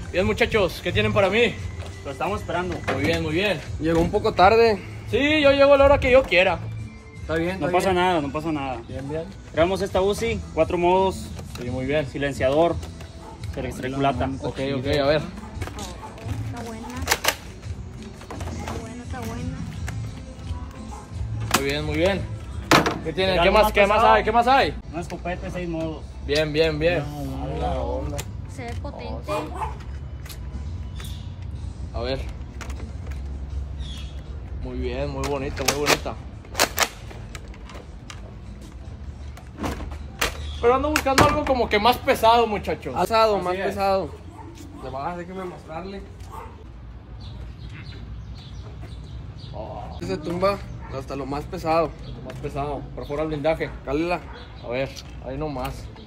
Bien, muchachos, ¿qué tienen para mí? Lo estamos esperando. Muy bien, muy bien. Llegó un poco tarde. Sí, yo llego a la hora que yo quiera. Está bien, No pasa nada, no pasa nada. Bien, bien. Traemos esta Uzi, 4 modos, Sí, muy bien. silenciador, reculata. Ok, ok, a ver. Está buena. Está buena, está buena. Muy bien, muy bien. ¿Qué tienen? Pero ¿Qué algo más, más qué más pesado. hay? ¿Qué más hay? Una escopeta, 6 modos. Bien, bien, bien. Se ve potente. A ver. Muy bien, muy bonita, muy bonita. Pero ando buscando algo como que más pesado, muchachos. Pesado, Así más es. pesado. De verdad, déjeme mostrarle. Se tumba hasta lo más pesado. Más pesado, perfora el blindaje. Cálela. A ver, ahí nomás.